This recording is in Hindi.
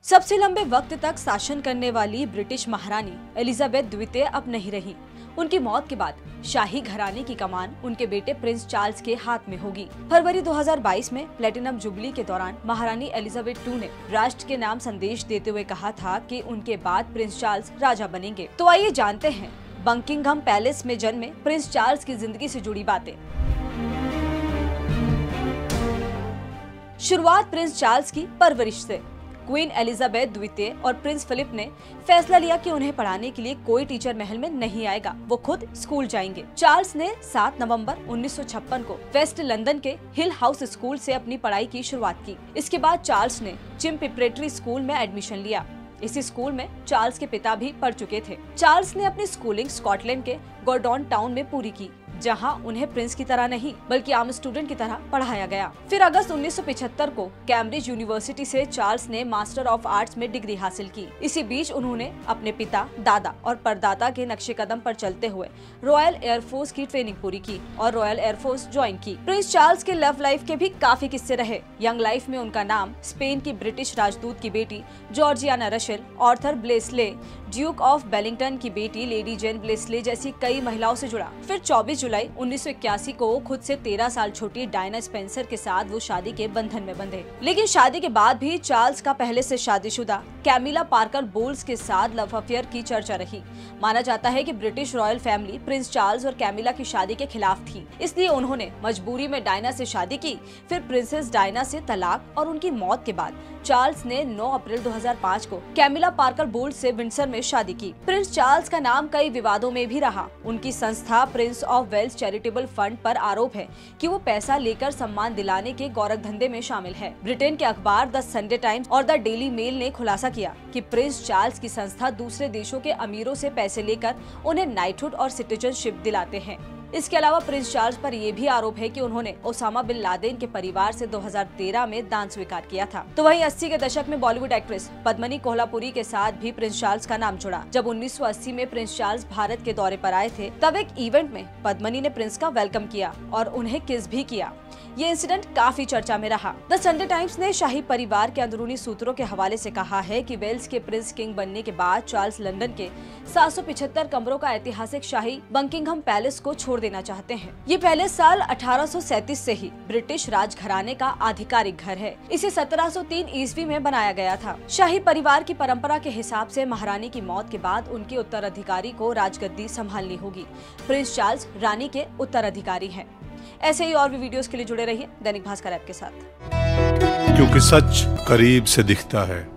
सबसे लंबे वक्त तक शासन करने वाली ब्रिटिश महारानी एलिजाबेथ द्वितीय अब नहीं रही। उनकी मौत के बाद शाही घराने की कमान उनके बेटे प्रिंस चार्ल्स के हाथ में होगी। फरवरी 2022 में प्लेटिनम जुबली के दौरान महारानी एलिजाबेथ II ने राष्ट्र के नाम संदेश देते हुए कहा था कि उनके बाद प्रिंस चार्ल्स राजा बनेंगे। तो आइए जानते हैं बकिंघम पैलेस में जन्मे प्रिंस चार्ल्स की जिंदगी से जुड़ी बातें। शुरुआत प्रिंस चार्ल्स की परवरिश से। क्वीन एलिजाबेथ द्वितीय और प्रिंस फिलिप ने फैसला लिया कि उन्हें पढ़ाने के लिए कोई टीचर महल में नहीं आएगा, वो खुद स्कूल जाएंगे। चार्ल्स ने 7 नवंबर 1956 को वेस्ट लंदन के हिल हाउस स्कूल से अपनी पढ़ाई की शुरुआत की। इसके बाद चार्ल्स ने चिम प्रिपरेटरी स्कूल में एडमिशन लिया। इसी स्कूल में चार्ल्स के पिता भी पढ़ चुके थे। चार्ल्स ने अपनी स्कूलिंग स्कॉटलैंड के गॉर्डन टाउन में पूरी की, जहां उन्हें प्रिंस की तरह नहीं बल्कि आम स्टूडेंट की तरह पढ़ाया गया। फिर अगस्त 1975 को कैम्ब्रिज यूनिवर्सिटी से चार्ल्स ने मास्टर ऑफ आर्ट्स में डिग्री हासिल की। इसी बीच उन्होंने अपने पिता, दादा और परदादा के नक्शे कदम पर चलते हुए रॉयल एयरफोर्स की ट्रेनिंग पूरी की और रॉयल एयरफोर्स ज्वाइन की। प्रिंस चार्ल्स के लव लाइफ के भी काफी किस्से रहे। यंग लाइफ में उनका नाम स्पेन की ब्रिटिश राजदूत की बेटी जॉर्जियाना रशेल, आर्थर ब्लेसले, ड्यूक ऑफ वेलिंगटन की बेटी लेडी जेन ब्लेसले जैसी कई महिलाओं से जुड़ा। फिर 24 जुलाई 1981 को खुद से 13 साल छोटी डायना स्पेंसर के साथ वो शादी के बंधन में बंधे। लेकिन शादी के बाद भी चार्ल्स का पहले से शादीशुदा कैमिला पार्कर बोल्स के साथ लव अफेयर की चर्चा रही। माना जाता है कि British royal family prince Charles और कैमिला की शादी के खिलाफ थी, इसलिए उन्होंने मजबूरी में डायना से शादी की। फिर प्रिंसेस डायना से तलाक और उनकी मौत के बाद चार्ल्स ने 9 अप्रैल 2005 को कैमिला पार्कर बोल्स से विंडसर में शादी की। प्रिंस चार्ल्स का नाम कई विवादों में भी रहा। उनकी संस्था prince of Wales charitable fund पर आरोप है कि वो पैसा लेकर सम्मान दिलाने के गोरख धंधे में शामिल है। ब्रिटेन के अखबार द संडे टाइम्स और द डेली मेल ने खुलासा किया कि प्रिंस चार्ल्स की संस्था दूसरे देशों के अमीरों से पैसे लेकर उन्हें नाइटहुड और सिटीजनशिप दिलाते हैं। इसके अलावा प्रिंस चार्ल्स पर यह भी आरोप है कि उन्होंने ओसामा बिन लादेन के परिवार से 2013 में दान स्वीकार किया था। तो वहीं 80 के दशक में बॉलीवुड एक्ट्रेस पद्मिनी कोल्हापुरी के साथ भी प्रिंस चार्ल्स का नाम जुड़ा। जब 1980 में प्रिंस चार्ल्स भारत के दौरे पर आए थे, तब एक इवेंट में पद्मिनी ने प्रिंस का वेलकम किया और उन्हें किस भी किया। ये इंसिडेंट काफी चर्चा में रहा। द संडे टाइम्स ने शाही परिवार के अंदरूनी सूत्रों के हवाले से कहा है कि वेल्स के प्रिंस किंग बनने के बाद चार्ल्स लंदन के 775 कमरों का ऐतिहासिक शाही बकिंघम पैलेस को छोड़ देना चाहते हैं। ये पैलेस साल 1837 से ही ब्रिटिश राजघराने का आधिकारिक घर है। इसे 1703 ईस्वी में बनाया गया था। शाही परिवार की परंपरा के हिसाब से महारानी की मौत के बाद उनके उत्तराधिकारी को राजगद्दी संभालनी होगी। प्रिंस चार्ल्स रानी के उत्तराधिकारी हैं। ऐसे ही और भी वीडियोस के लिए जुड़े रहिए दैनिक भास्कर ऐप के साथ, क्योंकि सच करीब से दिखता है।